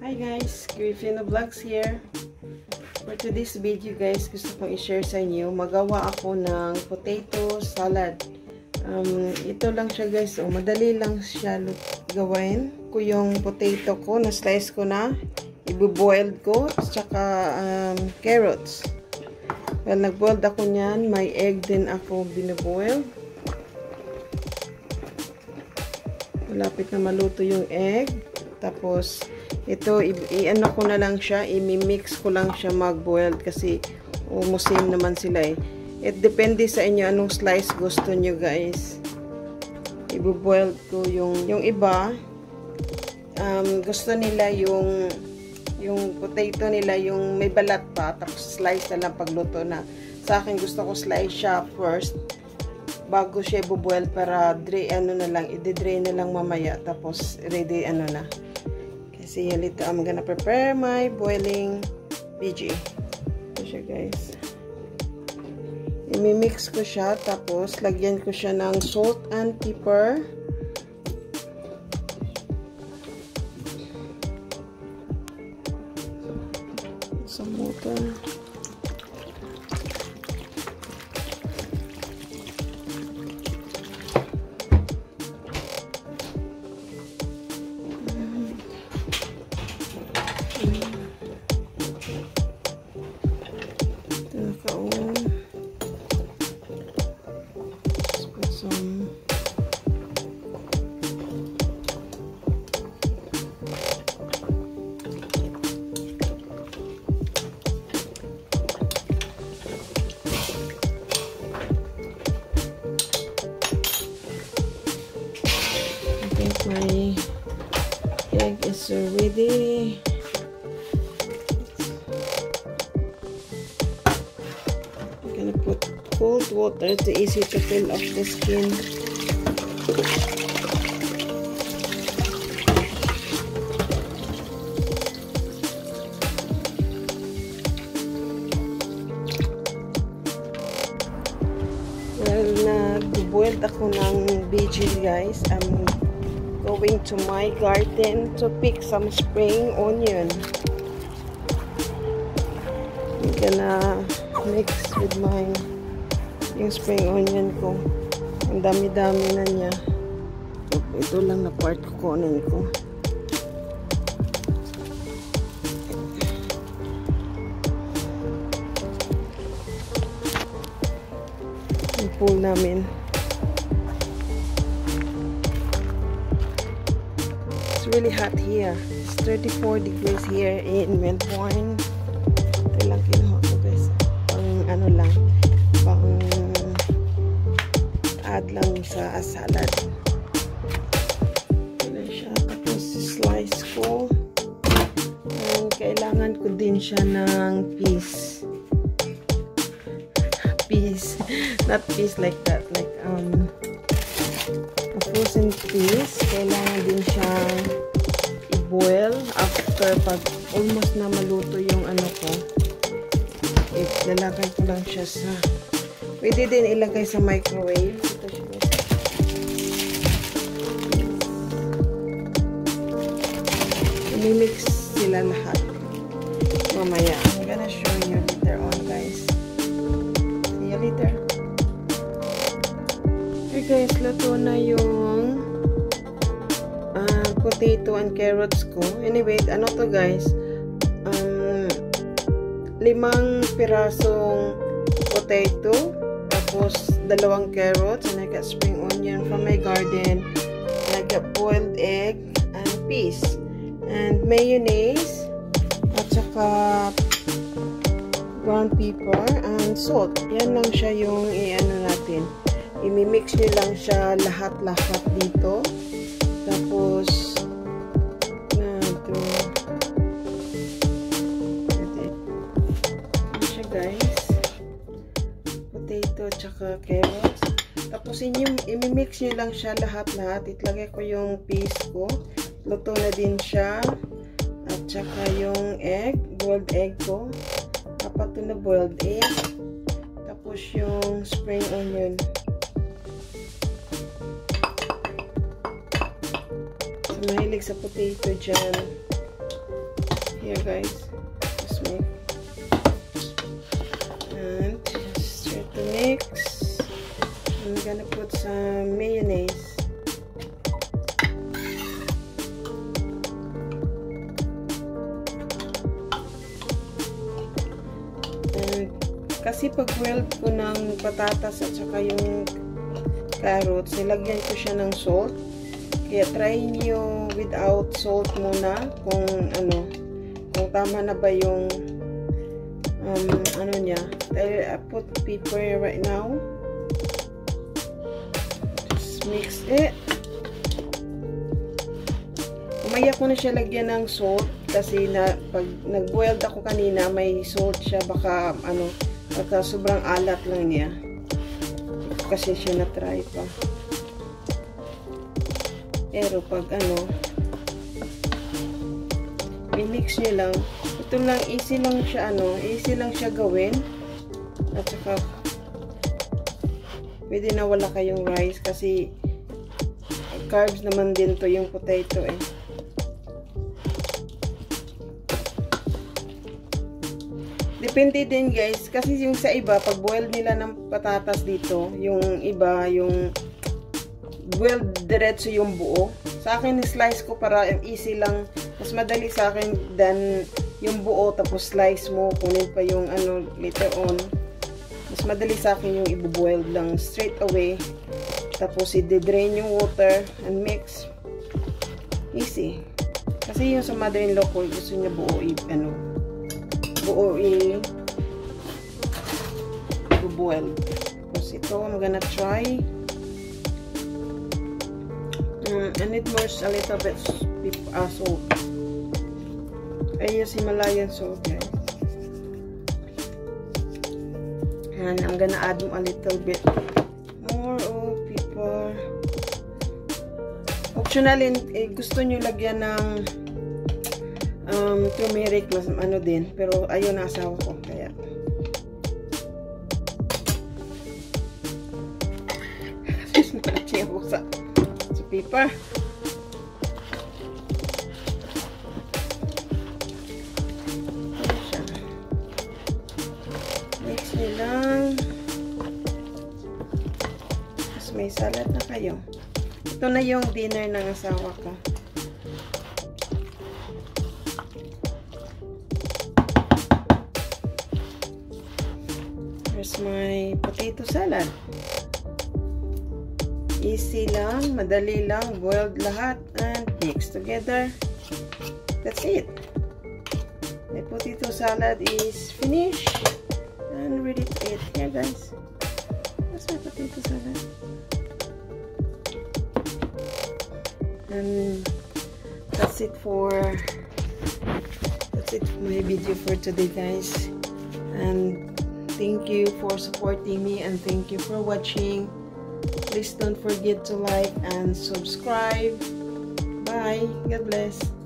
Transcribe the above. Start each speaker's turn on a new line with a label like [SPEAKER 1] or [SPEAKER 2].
[SPEAKER 1] Hi guys, Griffin Vlogs here. For today's video guys, gusto kong i-share sa inyo. Magawa ako ng potato salad. Ito lang siya guys. Madali lang siya gawin. Ko yung potato ko, na-slice ko na. I-boiled ko. Tsaka carrots. Well, nag-boiled ako niyan. May egg din ako binaboil. Malapit na maluto yung egg. Tapos, ito, i-ano ko na lang siya, i-mix ko lang siya mag-boiled kasi umusim naman sila eh. It depende sa inyo anong slice gusto nyo guys. I-boiled ko yung iba, gusto nila yung potato nila, yung may balat pa, tapos slice na lang pagluto na. Sa akin gusto ko slice siya first, bago siya i-boil para i-drain na lang mamaya, tapos ready na. See you later. I'm gonna prepare my boiling veggie. Ito siya guys. I-mix ko siya. Tapos, lagyan ko siya ng salt and pepper. Some water. My egg is ready. I'm gonna put cold water. It's easy to peel off the skin. Well, nag-boiled ako ng veggie guys. I'm going to my garden to pick some spring onion. I'm gonna mix with yung spring onion ko. Ang dami-dami na niya. Ito lang na part kukunin ko. Yung pool namin. Really hot here. It's 34 degrees here in Melbourne. Ito lang kinuha ko guys. Pang add lang sa salad. Ito siya. Tapos slice ko. Kailangan ko din siya ng piece. Not piece like that. Like a frozen piece. Kailangan din siya i-boil after pag almost na maluto yung ko. Lalagay ko lang siya sa, pwede din ilagay sa microwave. Ito siya. I-mix sila lahat mamaya. I'm gonna show you later on guys. See you later. Okay guys, luto na yung potato and carrots ko. Anyway, to guys, 5 pirasong potato, tapos 2 carrots, and I got spring onion from my garden, and I got boiled egg and peas, and mayonnaise, at saka ground pepper and salt. Yan lang siya yung natin. I-mix nyo lang siya lahat-lahat dito. Tapos, ito siya guys. Potato tsaka carrots. Tapos, i-mix nyo lang siya lahat-lahat. Itlagay ko yung peas ko. Luto na din siya. At tsaka yung egg, boiled egg ko. Apat na boiled egg. Tapos, yung spring onion. Mahilig sa potato dyan. Here guys, just mix. And just try to mix. I'm gonna put some mayonnaise. And kasi pag boiled ko ng patatas at saka yung carrots, nilagyan ko siya ng salt. Kaya try niyo without salt muna kung kung tama na ba yung niya. I put pepper right now. Just mix it. Umaya ko na siya lagyan ng salt kasi pag nag-boiled ako kanina may salt siya, baka baka sobrang alat lang niya. Kasi siya na-try pa. Pero pag i-mix nyo lang. Ito lang, easy lang siya gawin. At saka, pwede na wala kayong rice kasi carbs naman din to yung potato eh. Depende din guys, kasi yung sa iba, pag boil nila ng patatas dito, yung iba, yung boiled diretso yung buo. Sa akin, slice ko para easy lang. Mas madali sa akin than yung buo, tapos slice mo, kunin pa yung later on. Mas madali sa akin yung i-boiled lang straight away. Tapos i-drain yung water and mix. Easy. Kasi yung sa mother-in-law ko, gusto niya buo i-boiled. Tapos ito, I'm gonna try. I need more, a little bit salt. I use Himalayan salt, guys. And I'm gonna add a little bit more of pepper. Optional, gusto nyo lagyan ng turmeric, mas din. Pero ayun, asawa ko. Kaya kasi ako sa pepper. Mix nyo lang. Tapos may salad na kayo. Ito na yung dinner ng asawa ko. Here's my potato salad. Easy lang, madali lang, boiled lahat, and mix together. That's it. My potato salad is finished and ready to eat. Here guys, that's my potato salad. And that's it for my video for today, guys. And thank you for supporting me, and thank you for watching. Please don't forget to like and subscribe. Bye. God bless.